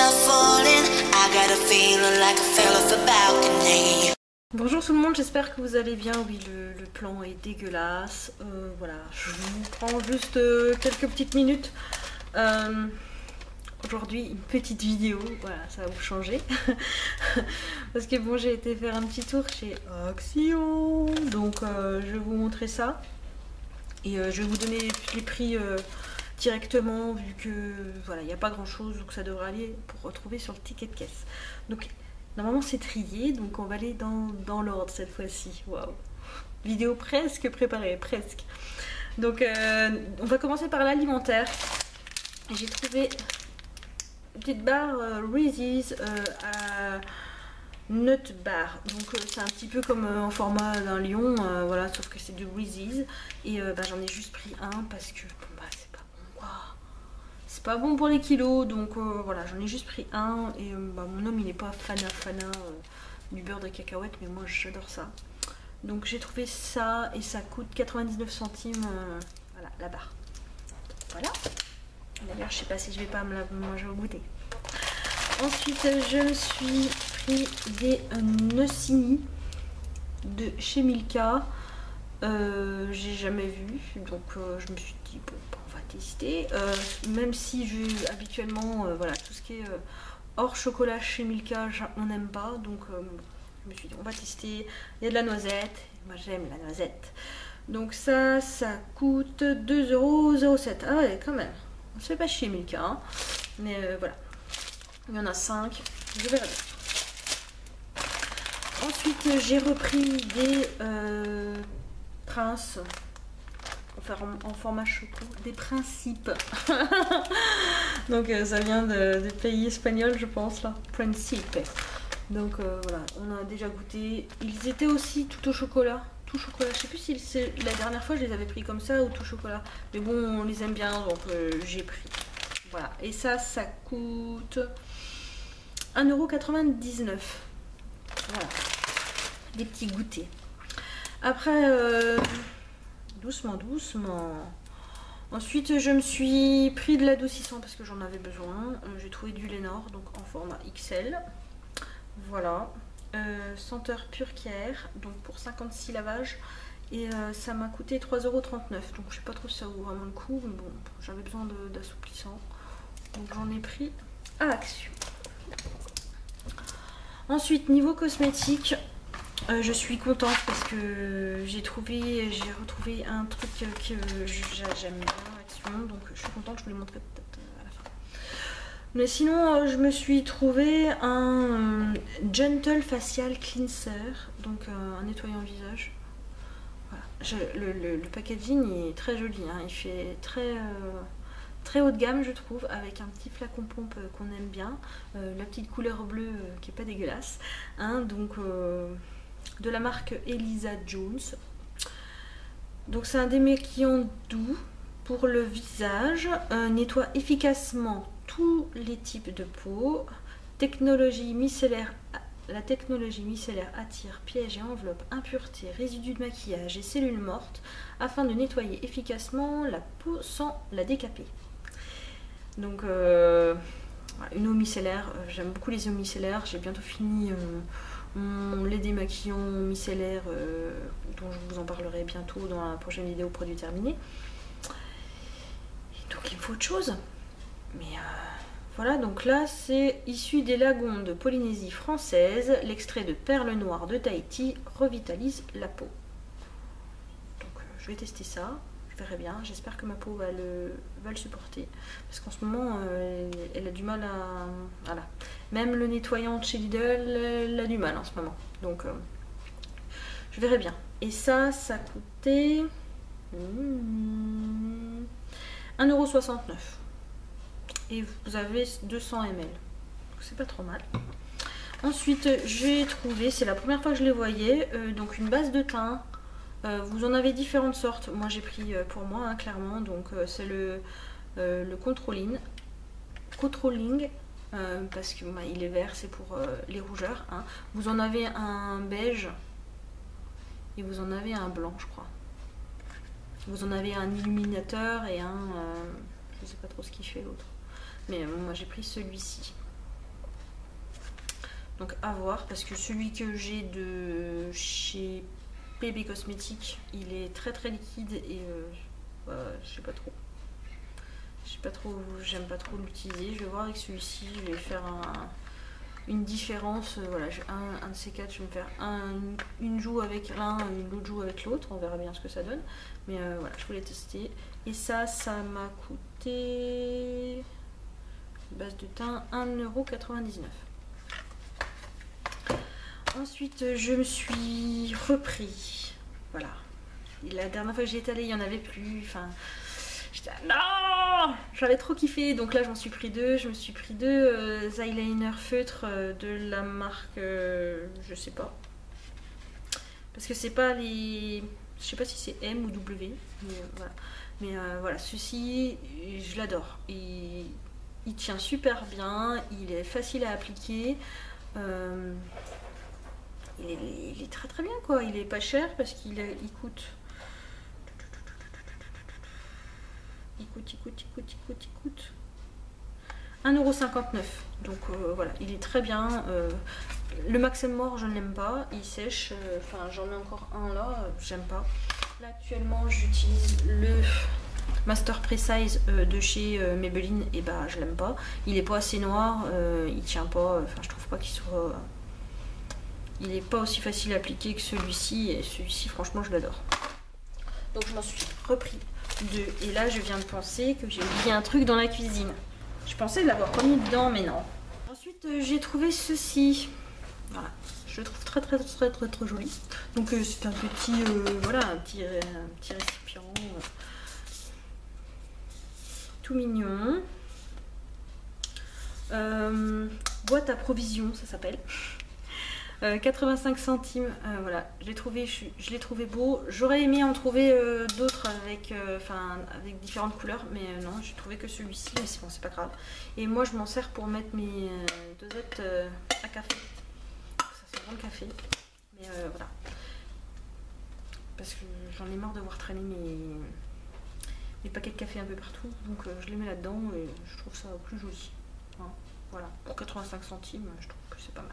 Bonjour tout le monde, j'espère que vous allez bien. Oui, le plan est dégueulasse. Voilà, je vous prends juste quelques petites minutes. Aujourd'hui, une petite vidéo, voilà, ça va vous changer. Parce que bon, j'ai été faire un petit tour chez Action. Donc, je vais vous montrer ça. Et je vais vous donner les prix directement, vu que voilà, il n'y a pas grand chose, donc ça devrait aller pour retrouver sur le ticket de caisse. Donc, normalement c'est trié, donc on va aller dans l'ordre cette fois-ci. Waouh! Vidéo presque préparée, presque. Donc on va commencer par l'alimentaire. J'ai trouvé une petite barre Reese's à nut bar. Donc c'est un petit peu comme en format d'un lion, voilà, sauf que c'est du Reese's. Et j'en ai juste pris un parce que bon, c'est pas bon quoi. C'est pas bon pour les kilos, donc voilà, j'en ai juste pris un. Et mon homme il n'est pas fana du beurre de cacahuète, mais moi j'adore ça. Donc j'ai trouvé ça et ça coûte 99 centimes, voilà, la barre. Voilà. D'ailleurs, je sais pas si je vais pas me la manger au goûter. Ensuite, je me suis pris des Nocini de chez Milka. J'ai jamais vu, donc je me suis dit bon, on va tester. Même si habituellement, voilà, tout ce qui est hors chocolat chez Milka, on n'aime pas, donc je me suis dit on va tester. Il y a de la noisette, moi j'aime la noisette. Donc ça coûte 2,07 €. Ah ouais, quand même. On se fait pas chier Milka, hein. Mais voilà. Il y en a 5, je verrai bien. Ensuite, j'ai repris des Prince, en format choco, des principes. Donc ça vient des pays espagnols, je pense, là. Principe. Donc voilà, on a déjà goûté. Ils étaient aussi tout au chocolat. Tout chocolat. Je sais plus si la dernière fois je les avais pris comme ça ou tout chocolat. Mais bon, on les aime bien, donc j'ai pris. Voilà. Et ça coûte 1,99 €. Voilà. Des petits goûters. Après, doucement. Ensuite, je me suis pris de l'adoucissant parce que j'en avais besoin. J'ai trouvé du Lénor, donc en format XL. Voilà. Senteur Purcare, donc pour 56 lavages. Et ça m'a coûté 3,39 €. Donc je sais pas trop si ça vaut vraiment le coup. Mais bon, j'avais besoin d'assouplissant. Donc j'en ai pris à Action. Ensuite, niveau cosmétique, je suis contente parce que j'ai retrouvé un truc que j'aime bien, Action, donc je suis contente, je vous les montrerai peut-être à la fin. Mais sinon, je me suis trouvé un Gentle Facial Cleanser, donc un nettoyant visage. Voilà. Le packaging est très joli, hein. Il fait très haut de gamme, je trouve, avec un petit flacon pompe qu'on aime bien, la petite couleur bleue qui est pas dégueulasse, hein, donc de la marque Elisa Jones. Donc c'est un démaquillant doux pour le visage, nettoie efficacement tous les types de peau. La technologie micellaire attire pièges et enveloppes, impuretés, résidus de maquillage et cellules mortes afin de nettoyer efficacement la peau sans la décaper. Donc une eau micellaire, j'aime beaucoup les eaux micellaires. J'ai bientôt fini mon lait démaquillant micellaire dont je vous en parlerai bientôt dans la prochaine vidéo produit terminé. Et donc il me faut autre chose. Mais voilà, donc là c'est issu des lagons de Polynésie française. L'extrait de perles noires de Tahiti revitalise la peau. Donc je vais tester ça. Je verrai bien, j'espère que ma peau va le supporter parce qu'en ce moment elle a du mal à... Voilà. Même le nettoyant de chez Lidl, elle a du mal en ce moment, donc je verrai bien. Et ça coûtait 1,69 €. Et vous avez 200 ml, donc c'est pas trop mal. Ensuite j'ai trouvé, c'est la première fois que je les voyais, donc une base de teint. Vous en avez différentes sortes. Moi j'ai pris pour moi, hein, clairement, donc c'est le Controlling, parce que il est vert, c'est pour les rougeurs, hein. Vous en avez un beige et vous en avez un blanc, je crois. Vous en avez un illuminateur et un je sais pas trop ce qu'il fait l'autre, mais moi j'ai pris celui-ci. Donc à voir, parce que celui que j'ai de chez PB Cosmétiques, il est très très liquide et je sais pas trop. J'aime pas trop l'utiliser. Je vais voir avec celui-ci, je vais faire une différence. Voilà, un de ces quatre, je vais me faire une joue avec l'un, l'autre joue avec l'autre. On verra bien ce que ça donne. Mais voilà, je voulais tester. Et ça m'a coûté, base de teint, 1,99 €. Ensuite, je me suis repris. Voilà. Et la dernière fois que j'y étais allée, il n'y en avait plus. Enfin, j'étais non, j'avais trop kiffé. Donc là, j'en suis pris deux. Je me suis pris deux eyeliner feutres de la marque, je sais pas. Parce que c'est pas les. Je sais pas si c'est M ou W. Mais voilà. Mais voilà, ceci, je l'adore. Il tient super bien. Il est facile à appliquer. Il est très très bien quoi, il est pas cher parce qu'il coûte 1,59 €. Donc voilà, il est très bien. Le Maximor, je ne l'aime pas, il sèche. Enfin, j'en ai encore un là, j'aime pas. Là actuellement, j'utilise le Master Precise de chez Maybelline et bah je l'aime pas. Il est pas assez noir, il tient pas. Enfin, je trouve pas qu'il soit. Il n'est pas aussi facile à appliquer que celui-ci, et celui-ci franchement je l'adore. Donc je m'en suis repris deux, et là je viens de penser que j'ai oublié un truc dans la cuisine. Je pensais l'avoir remis dedans mais non. Ensuite j'ai trouvé ceci, voilà, je le trouve très joli. Donc c'est un petit, voilà, un petit récipient tout mignon. Boîte à provisions ça s'appelle. 85 centimes, voilà, je l'ai trouvé beau. J'aurais aimé en trouver d'autres avec, avec différentes couleurs, mais non, j'ai trouvé que celui-ci, mais c'est bon, c'est pas grave. Et moi, je m'en sers pour mettre mes dosettes à café. Ça sent bon le café, mais voilà. Parce que j'en ai marre de voir traîner mes paquets de café un peu partout, donc je les mets là-dedans et je trouve ça plus joli. Hein, voilà, pour 85 centimes, je trouve que c'est pas mal.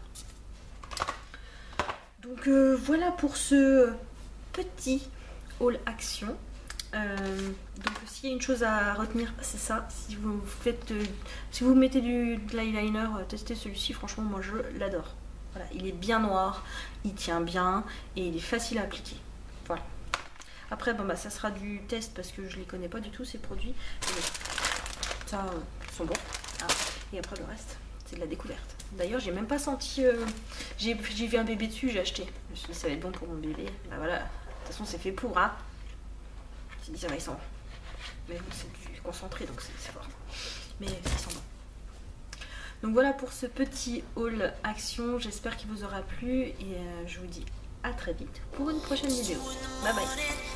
Donc voilà pour ce petit haul action. Donc s'il y a une chose à retenir, c'est ça. Si vous mettez de l'eyeliner, testez celui-ci. Franchement, moi je l'adore. Voilà, il est bien noir, il tient bien et il est facile à appliquer. Voilà. Après, bon, bah, ça sera du test parce que je les connais pas du tout ces produits. Mais ça, ils sont bons. Hein. Et après le reste, c'est de la découverte. D'ailleurs, j'ai même pas senti. J'ai vu un bébé dessus, j'ai acheté. Je me suis dit, ça va être bon pour mon bébé. Bah voilà, de toute façon, c'est fait pour, hein. J'ai dit, ça va, il sent bon. Mais c'est du concentré, donc c'est fort. Mais ça sent bon. Donc voilà pour ce petit haul action. J'espère qu'il vous aura plu. Et je vous dis à très vite pour une prochaine vidéo. Bye bye.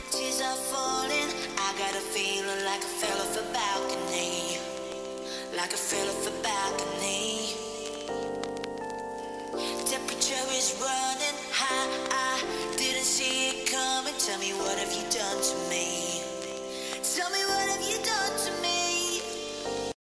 Temperature is running high, I didn't see it coming. Tell me what have you done to me? Tell me what have you done to me?